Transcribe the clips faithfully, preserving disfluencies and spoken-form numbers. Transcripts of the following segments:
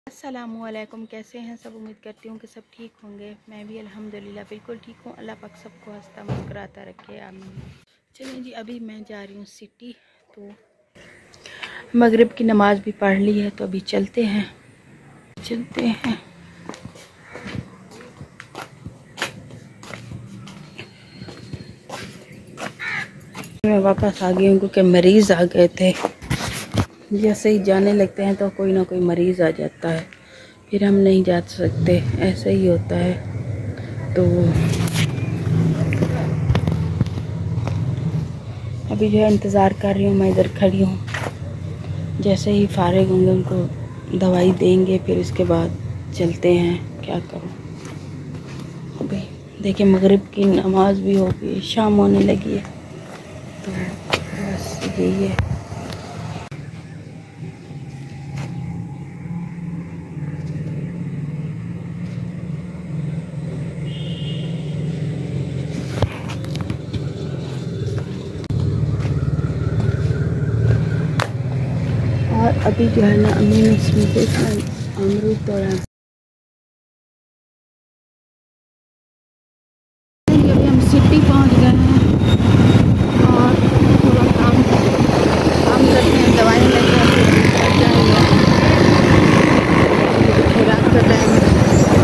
अस्सलामुअलैकुम। कैसे हैं सब? उम्मीद करती हूँ कि सब ठीक होंगे। मैं भी अल्हम्दुलिल्लाह बिल्कुल ठीक हूँ। अल्लाह पाक सबको हंसता मुस्कुराता रखे, आमीन। चलिए जी, अभी मैं जा रही हूँ सिटी, तो मगरिब की नमाज़ भी पढ़ ली है, तो अभी चलते हैं चलते हैं मैं वापस आ गई हूँ क्योंकि मरीज़ आ गए थे। जैसे ही जाने लगते हैं तो कोई ना कोई मरीज़ आ जाता है, फिर हम नहीं जा सकते, ऐसे ही होता है। तो अभी जो है इंतज़ार कर रही हूँ, मैं इधर खड़ी हूँ। जैसे ही फारिग होंगे उनको दवाई देंगे, फिर इसके बाद चलते हैं। क्या करूँ, अभी देखिए मगरिब की नमाज़ भी हो गई, शाम होने लगी है, तो बस यही है। और अभी जो है ना, अम्मी ने इसमें से अमरूद तोड़ा। अभी हम सिटी पहुंच गए हैं और थोड़ा काम काम करते हैं, दवाई लेते हैं, फिर जाएंगे। रात का टाइम है।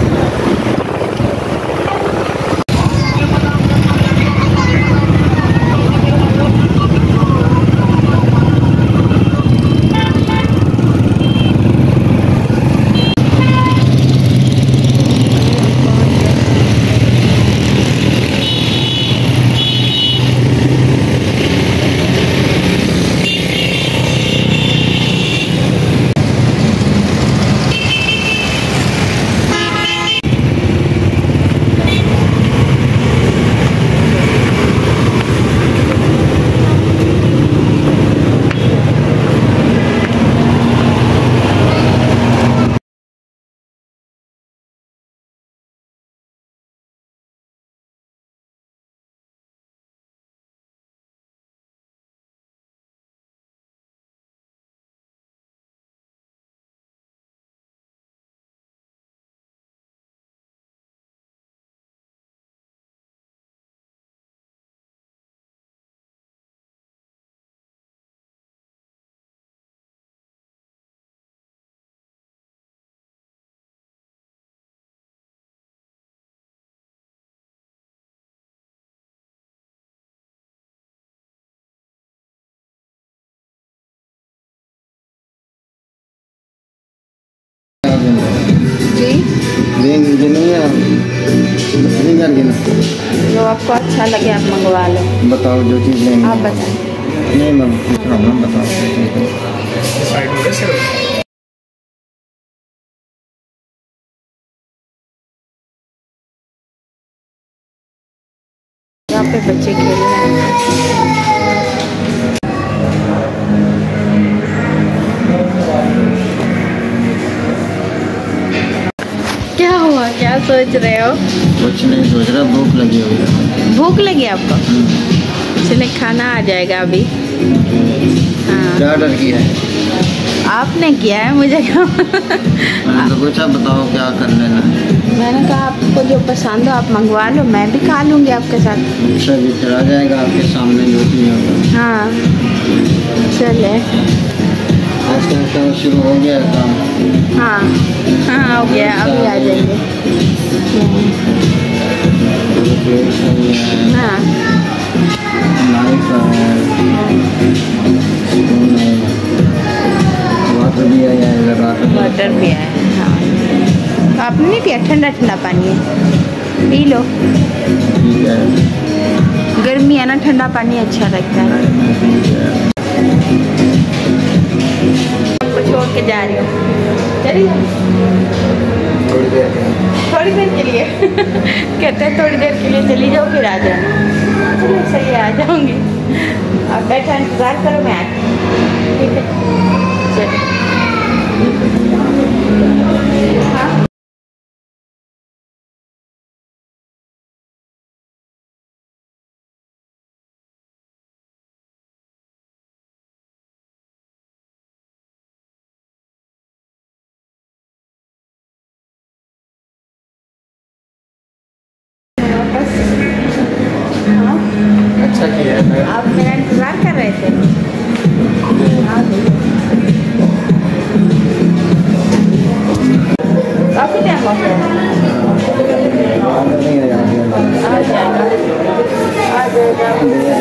जी देंगे नहीं है, नहीं कर देना। जो आपको अच्छा लगे आप मंगवा लो। बताओ जो चीज़ लेंगे आप बताएं। नहीं मैम, कुछ प्रॉब्लम बताओ। यहाँ पे बच्चे खेल रहे हैं। क्या हुआ, क्या सोच रहे हो? कुछ नहीं सोच रहा, भूख लगी हुई है। भूख लगी आपको? चले खाना आ जाएगा अभी। हाँ, क्या ऑर्डर किया है? आपने किया है, मुझे क्या। मैंने तो पूछा बताओ क्या कर लेना है। मैंने कहा आपको जो पसंद हो आप मंगवा लो, मैं भी खा लूँगी आपके साथ। अच्छा जी, फिर आ जाएगा आपके सामने जो भी होगा। हाँ चले। आज का काम शुरू हो गया है काम। हाँ हाँ हो गया, अभी आ जाएंगे। हाँ नाइफ है, स्पून है, वाटर भी आया है, वाटर भी आया है। हाँ, आपने नहीं पिया? ठंडा ठंडा पानी है, पी लो। ठीक है, गर्मी है ना, ठंडा पानी अच्छा लगता है। आपको छोड़ के जा रही हूँ, चलिए। थोड़ी देर थोड़ी देर के लिए कहते हैं थोड़ी देर के लिए चली जाओ, फिर आ जाना। चलो सही है, आ जाऊँगी। आप बैठा इंतज़ार करो, मैं आती। ठीक है, चलो। हाँ। अच्छा किया है। आप मेरा इंतज़ार कर रहे थे। हाँ काफ़ी टाइम हो गया। आ जाएगा आ जाएगा।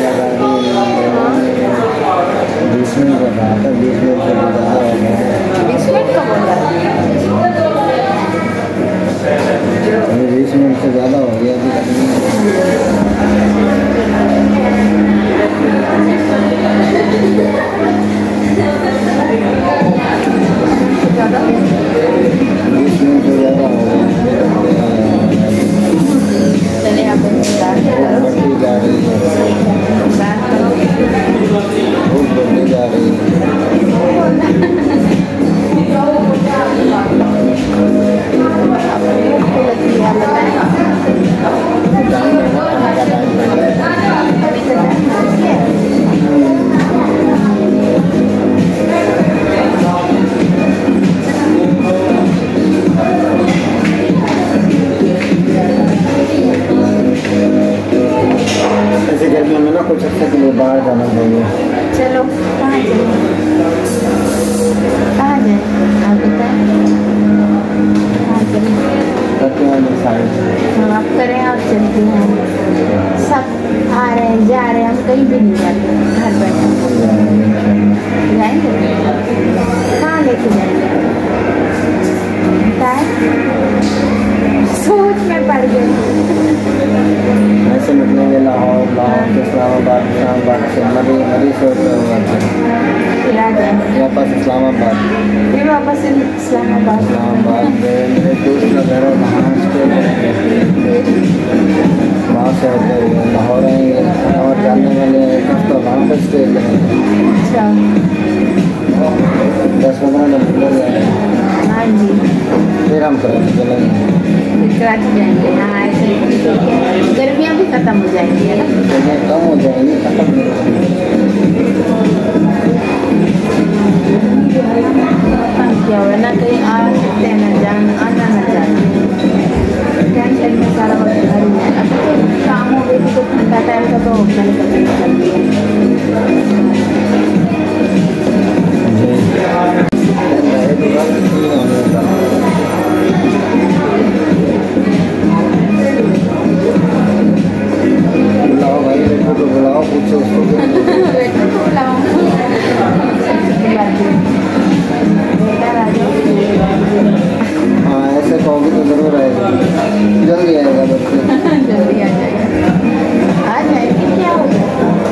बीस मिनट का रहा था, बीस मिनट से ज़्यादा हो गया। बीस मिनट का बोल रहा है। अभी बीस मिनट से ज़्यादा हो गया अभी ज़्यादा बीस मिनट से ज़्यादा हो गया। चले आप इंतज़ार करो। बढ़ती जा रही है, इंतज़ार करो। बहुत बढ़ती जा रही है। ऐसे गर्मियों में ना कुछ अच्छा के लिए बाहर जाना चाहिए। चलो कहाँ जाए कहाँ जाए आप बताएं। कहाँ चलें? हम आप करें और चलते हैं। सब आ रहे हैं जा रहे हैं, हम कहीं भी नहीं जाते, घर बैठे जाएंगे। कहाँ लेके जाएंगे बताएं? सोच में पड़ गए। ऐसे निकलेंगे लाहौर लाहौर से इस्लामाबाद, इस्लामाबाद से मरी मरी से होते हुए फिर आ जाएंगे वापस इस्लामाबाद, फिर वापस इस्लामाबाद। इस्लामाबाद मेरे दोस्त का घर है वहाँ उसके वहाँ से होते हुए लाहौर आएंगे और जाने वाले एक हफ्ता वहाँ पर स्टे करेंगे। अच्छा दस पंद्रह मिनट लग जाएंगे, हाँ जी। फिर हम कराची चलेंगे। फिर कराची जाएंगे। हाँ ऐसे ही ठीक है, गर्मियाँ भी ख़त्म हो जाएंगी है ना। जगह कम हो जाएंगी, खत्म नहीं होगी। क्या हुआ ना, कहीं आ सकते हैं ना जान आना ना जाना, टेंशन में सारा वक्त घर ही है। अब तो शाम हो गई तो ठंडा टाइम का तो मैंने पता नहीं चल दिया। बुलाओ भाई बेटो को बुलाओ, पूछो उसको। बेटा को बुलाऊं? बेटा आ जाओ। हाँ ऐसे कहोगे तो ज़रूर आएगा, जल्दी आएगा बच्चे। जल्दी आ जाएगा, आ जाएगी। क्या हो गया?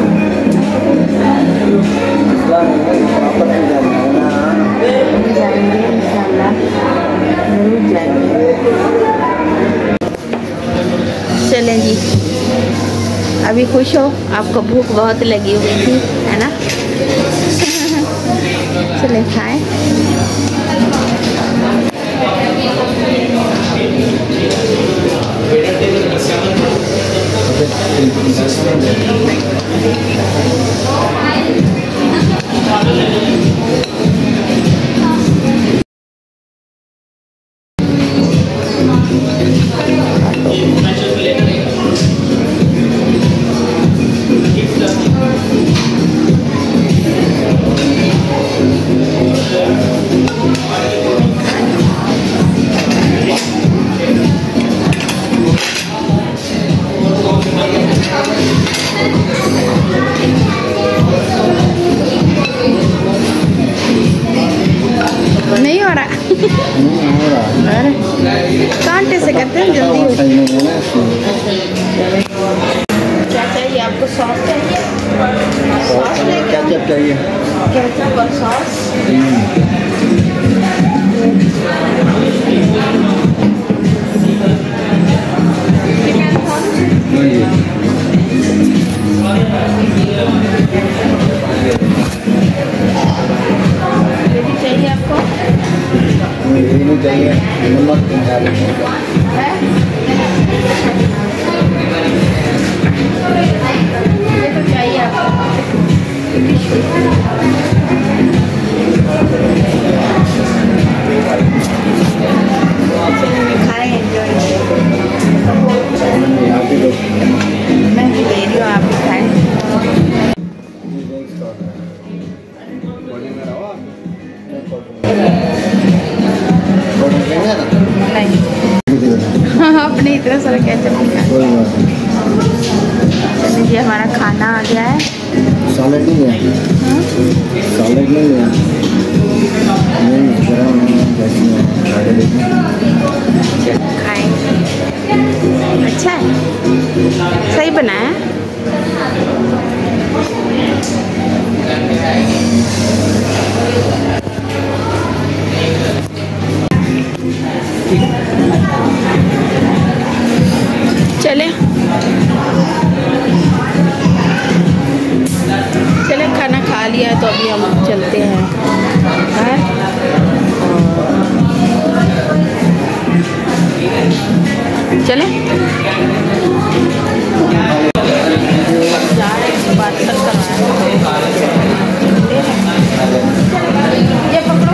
वापस नहीं जाना है ना। जाएंगे इंशाल्लाह, जरूर जाएंगे। चलें जी, अभी खुश हो? आपको भूख बहुत लगी हुई थी है ना? चले खाएं। नहीं हो रहा। अरे कांटे से करते हैं जल्दी हो। क्या चाहिए आपको? सॉस चाहिए? सॉस लेके क्या क्या चाहिए? केचप और सॉस। चिकन चाहिए आपको? नहीं चाहिए, नमक है? ये तो चाहिए आपको। खाएं एंजॉय। मैं भी दे रही हूँ, आप खाएं। इतना सारा केचप नहीं खाते। कोई बात नहीं। चलिए जी हमारा खाना आ गया है। सॉलिड नहीं है, सॉलिड नहीं है, नहीं गरम है, कैसी है खाएंगे। अच्छा है, सही बना है। चले चले खाना खा लिया तो अभी हम चलते हैं बाहर। चले जा रहे हैं, बात कर करवाया ये पकड़ो।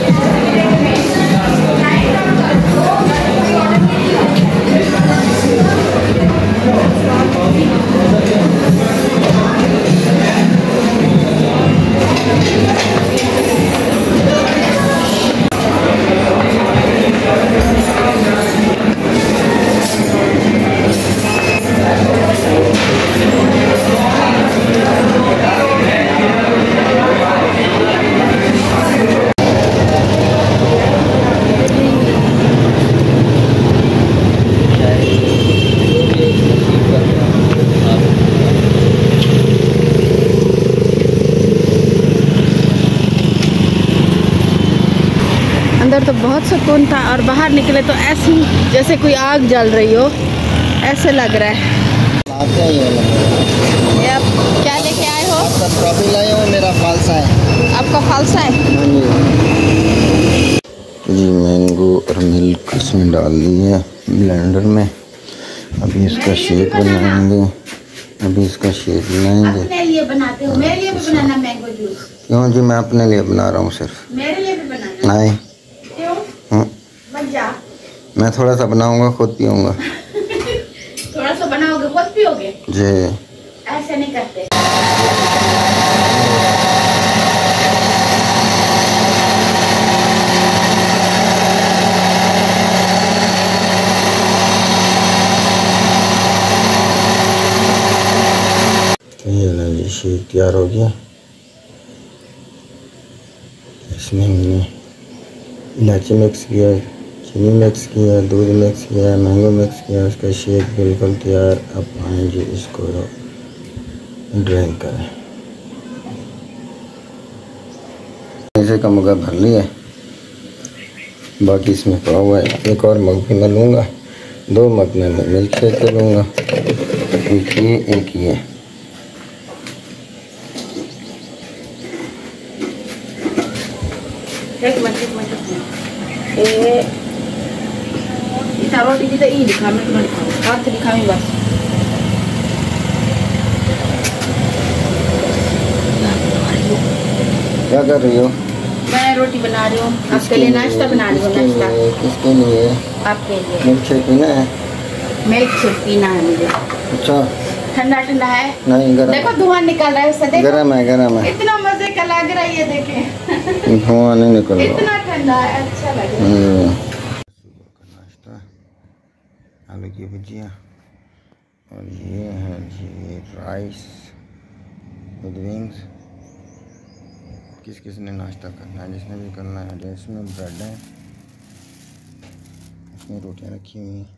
अंदर तो बहुत सुकून था और बाहर निकले तो ऐसी जैसे कोई आग जल रही हो, ऐसे लग रहा है। ये आप क्या लेके आए हो? आपका ट्रॉफी लाए हो, मेरा फालसा है। आपका फालसा है? जी मैंगो और मिल्क इसमें डाल दी है ब्लेंडर में। अभी इसका शेक बनाएंगे, अभी इसका शेक बनाएंगे। अपने लिए बनाते हो? मेरे लिए भी बनाना मैंगो जूस? क्यों जी, मैं अपने लिए बना रहा हूँ सिर्फ। मेरे लिए भी बनाना? नहीं। क्यों? मत जा। मैं थोड़ा सा बनाऊंगा, खुद पीऊंगा। थोड़ा सा बनाओगे, खुद पियोगे? जी। ऐसे नहीं करते। ये ना जी शेक तैयार हो गया। इसमें मैंने इलायची मिक्स किया, चीनी मिक्स किया, दूध मिक्स किया, मैंगो मिक्स किया। उसका शेक बिल्कुल तैयार। अब आए जी इसको ड्रिंक करें। ऐसे का मगा भर लिया, बाकी इसमें पड़ा हुआ है। एक और मग भी मैं लूँगा, दो मग में मैं मिल्क शेक लूँगा। एक ये एक ये। एक मिनट एक मिनट ए इतना रोटी भी तो ई दिखा मैं तुम्हें दिखाऊं, हाथ से दिखाऊं बस। क्या कर रही हो? मैं रोटी बना रही हूँ आपके लिए, नाश्ता बना रही हूँ। नाश्ता किसके लिए? आपके लिए। मिल्क शेक पीना है? मिल्क शेक पीना है मुझे। अच्छा, ठंडा ठंडा है? नहीं गरम। देखो धुआं निकल रहा है उससे, देखो। गरम है, गरम है। इतना मजे का लग रहा है ये, देखें। धुआं नहीं निकल रहा। इतना ठंडा है, अच्छा लग रहा है। नाश्ता, आलू की भुजिया और ये है जी राइस विद विंग्स। किस किस ने नाश्ता करना है, जिसने भी करना है। इसमें ब्रेड है, इसमें रोटियां रखी हुई हैं।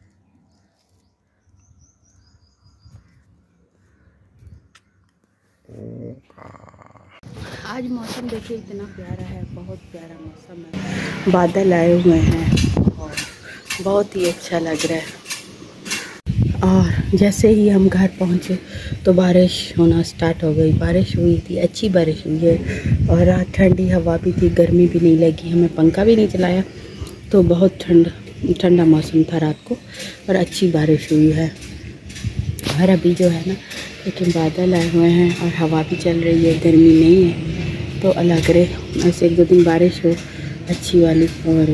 आज मौसम देखिए इतना प्यारा है, बहुत प्यारा मौसम है। बादल आए हुए हैं और बहुत ही अच्छा लग रहा है। और जैसे ही हम घर पहुँचे तो बारिश होना स्टार्ट हो गई। बारिश हुई थी, अच्छी बारिश हुई है और रात ठंडी हवा भी थी, गर्मी भी नहीं लगी। हमें पंखा भी नहीं चलाया तो बहुत ठंडा ठंडा मौसम था रात को और अच्छी बारिश हुई है। और अभी जो है ना, लेकिन बादल आए हुए हैं और हवा भी चल रही है, गर्मी नहीं है। तो अलग रहे, ऐसे एक दो दिन बारिश हो अच्छी वाली और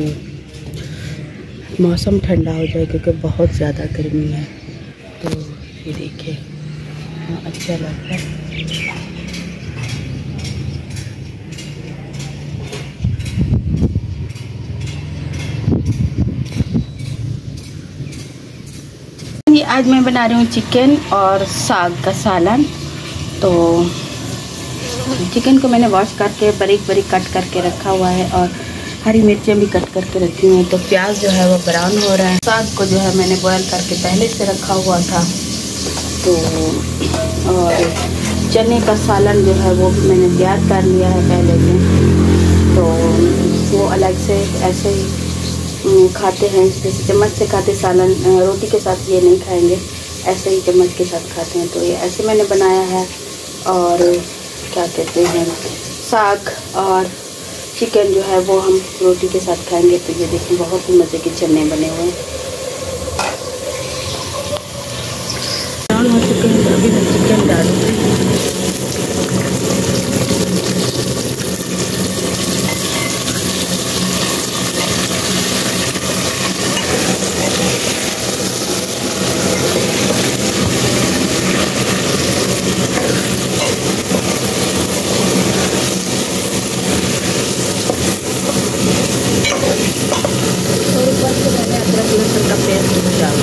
मौसम ठंडा हो जाए, क्योंकि बहुत ज़्यादा गर्मी है। तो ये देखिए अच्छा लग रहा है। जी आज मैं बना रही हूँ चिकन और साग का सालन। तो चिकन को मैंने वॉश करके बारीक बारीक कट करके रखा हुआ है और हरी मिर्चें भी कट करके रखी हुई हैं। तो प्याज जो है वो ब्राउन हो रहा है। साग को जो है मैंने बॉयल करके पहले से रखा हुआ था। तो और चने का सालन जो है वो भी मैंने तैयार कर लिया है पहले से। तो वो अलग से ऐसे ही खाते हैं, जैसे चम्मच से खाते सालन, रोटी के साथ ये नहीं खाएंगे, ऐसे ही चम्मच के साथ खाते हैं। तो ये ऐसे मैंने बनाया है। और क्या कहते हैं, साग और चिकन जो है वो हम रोटी के साथ खाएंगे। तो ये देखिए बहुत ही मज़े के चने बने हुए हैं। ब्राउन हो चुके हैं तो अभी मैं चिकन डालूंगी। लहसुन का पेस्ट डाला।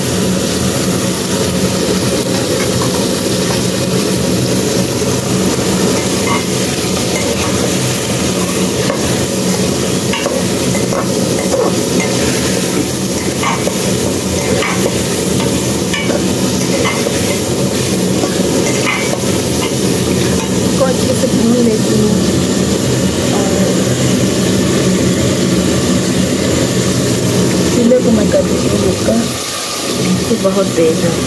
इसको अच्छे से भून लेती हूँ और चूल्हे को मैं कर देती हूँ उसका कि बहुत तेज है।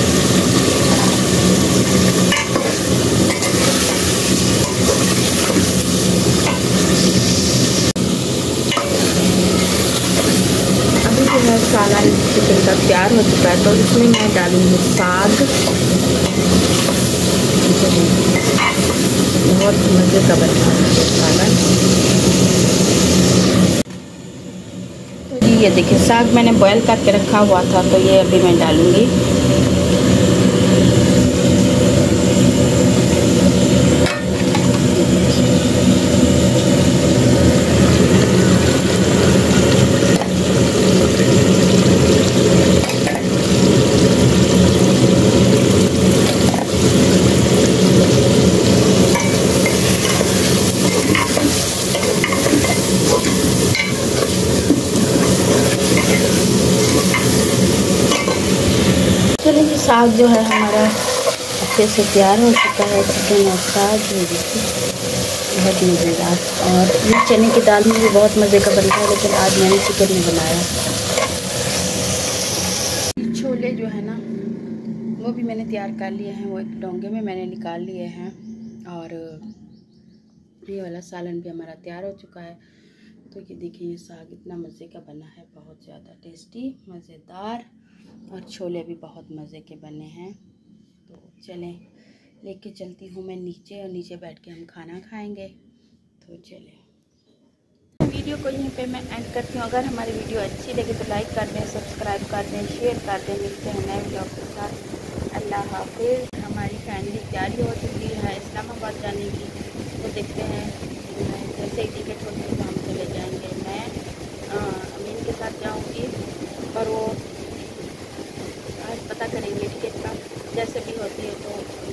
अभी जो है सालन चिकन का तैयार हो चुका है। तो इसमें मैं डालूंगी साग। बहुत मज़े का बनता है सालन। तो जी ये देखिए साग मैंने बॉयल करके रखा हुआ था। तो ये अभी मैं डालूंगी। चलिए जी साग जो है हमारा अच्छे से तैयार हो चुका है। चिकन और साग ये देखिए बहुत मज़ेदार। और ये चने की दाल में भी बहुत मज़े का बनता है, लेकिन आज मैंने चिकन में बनाया। छोले जो है ना वो भी मैंने तैयार कर लिए हैं। वो एक डोंगे में मैंने निकाल लिए हैं। और ये वाला सालन भी हमारा तैयार हो चुका है। तो ये देखिए ये साग इतना मज़े का बना है, बहुत ज़्यादा टेस्टी मज़ेदार। और छोले भी बहुत मज़े के बने हैं। तो चलें लेके चलती हूँ मैं नीचे और नीचे बैठ के हम खाना खाएंगे। तो चलें वीडियो को यहीं पे मैं एंड करती हूँ। अगर हमारी वीडियो अच्छी लगे तो लाइक कर दें, सब्सक्राइब कर दें, शेयर कर दें। मिलते हैं नए ब्लॉग के साथ। अल्लाह हाफिज़। हमारी फैमिली तैयारी हो चुकी है इस्लामाबाद जाने की। तो देखते हैं जैसे ही टिकट होती है तो हम चले जाएंगे। मैं अमीन के साथ जाऊँगी और वो आज पता करेंगे टिकट का, जैसे भी होती है तो